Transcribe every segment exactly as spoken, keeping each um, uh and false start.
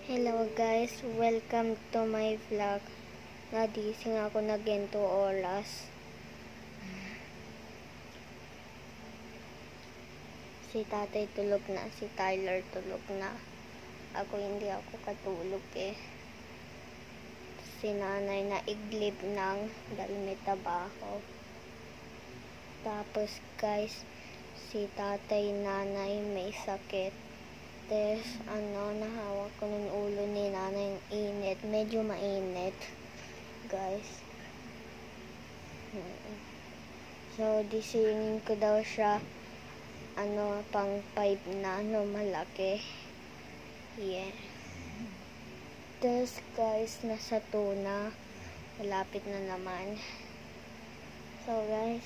Hello guys, welcome to my vlog. Nagising ako na ganito oras. Si tatay tulog na, si Tyler tulog na. Ako hindi ako katulog eh. Si nanay na iglib ng dahil may trabaho. Tapos guys, si tatay nanay may sakit. Tapos, ano, nahawak ko ng ulo ni nanay yung init. Medyo mainit, guys. So, disingin ko daw siya, ano, pang five na, ano, malaki. Yeah. Tapos, guys, nasa two na. Malapit na naman. So, guys,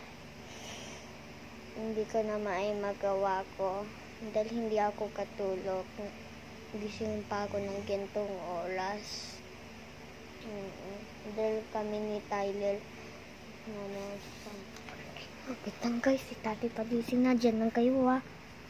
hindi ko na may magawa ko. Dahil hindi ako katulog. Gising pa ako ng gintong oras. Mm-hmm. Dahil kami ni Tyler. Ano, bitang guys, si Tati pagising na. Dyan lang kayo ah.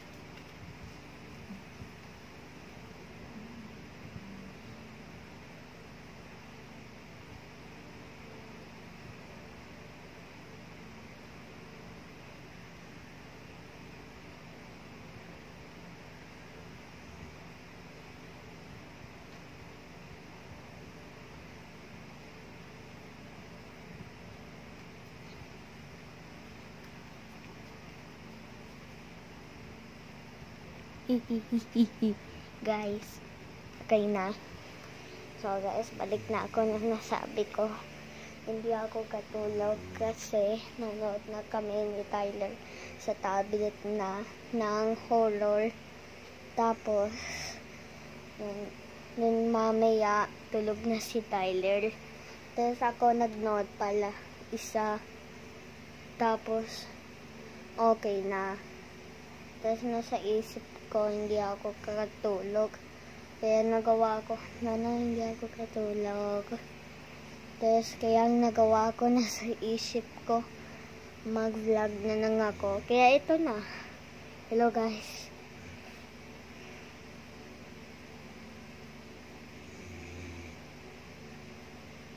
Guys, okay na. So guys, balik na ako na nasabi ko. Hindi ako katulog kasi nanood na kami ni Tyler sa tablet na ng horror. Tapos, nun, nun mamaya tulog na si Tyler. Tapos ako nag-nood pala isa. Tapos, okay na. Tapos nasa isip ko, hindi ako katulog. Kaya nagawa ko, nana, hindi ako katulog. Tapos kaya nagawa ko, nasa isip ko, mag-vlog na lang ako. Kaya ito na. Hello guys.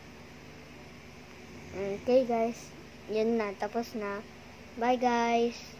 Okay guys. Yun na, tapos na. Bye guys.